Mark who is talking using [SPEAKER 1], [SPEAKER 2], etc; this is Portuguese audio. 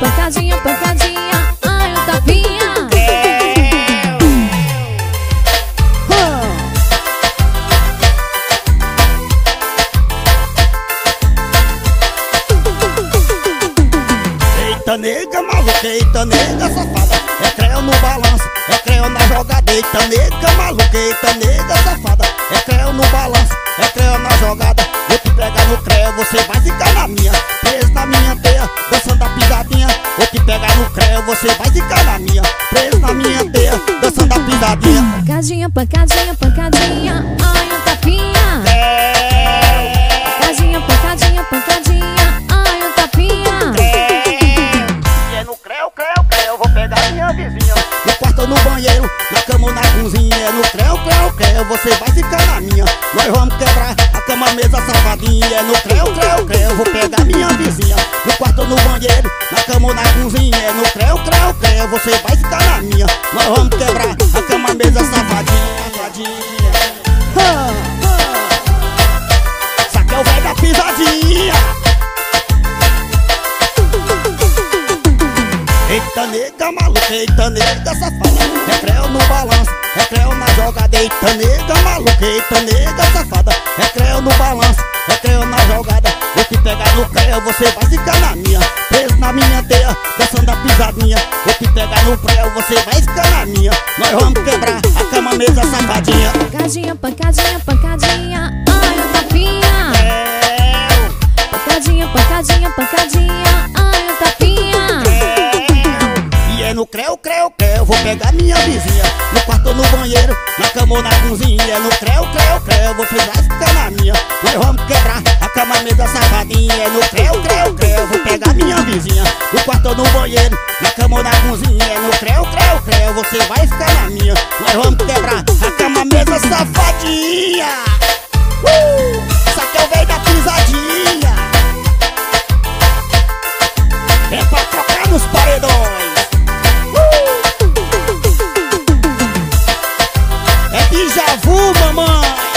[SPEAKER 1] pancadinha, pancadinha, ai o tapinha.
[SPEAKER 2] Eita nega maluca, eita nega safada, é creu no balanço, é creu na jogada. Eita nega maluca, eita nega safada, é creu no balanço, é creu na jogada. Vou te pegar no creu, você vai ficar na minha, preso na minha teia, dançando a pisadinha. Vou te pegar no creu, você vai ficar na minha, preso na minha teia, dançando a pisadinha.
[SPEAKER 1] Pancadinha, pancadinha, pancadinha, ai o tapinha. Pancadinha, pancadinha, pancadinha, ai o tapinha.
[SPEAKER 2] E é no creu, creu, creu, vou pegar minha vizinha. No quarto ou no banheiro, na cama ou na cozinha. É no creu, creu, creu, você vai ficar na minha. Nós vamos quebrar a cama, mesa, safadinha. É no creu, creu, creu, vou pegar minha vizinha. No quarto ou no banheiro, na cama ou na cozinha. É no creu, creu, creu, você vai ficar na minha. Nós vamos quebrar a cama, mesa, safadinha, safadinha. Saque é o velho da pisadinha. Eita nega maluca, eita nega safada, é creu no balanço, é creu na jogada. Eita nega maluca, eita nega safada, é creu no balanço, é creu na jogada. Vou te pegar no creu, você vai ficar na minha, preso na minha teia, dançando a pisadinha. Vou te pegar no creu, você vai ficar na minha. Nós vamos quebrar a cama, mesa, safadinha.
[SPEAKER 1] Pancadinha, pancadinha, pancadinha, ai o tapinha. Pancadinha, pancadinha, pancadinha, ai o tapinha.
[SPEAKER 2] E é no creu, creu, creu, vou pegar minha vizinha. No quarto ou no banheiro, na cama ou na cozinha. É no creu, creu, creu, você vai ficar na minha. Nós vamos quebrar a cama, mesa, safadinha. É no creu, creu, creu, vou pegar minha vizinha. No quarto ou no banheiro, na cama ou na cozinha. É no creu, creu, creu, você vai ficar na minha. Nós vamos quebrar a cama, mesa, safadinha. Isso aqui é o velho da pisadinha. É pra trocar nos paredões. É déjà vu, mamãe.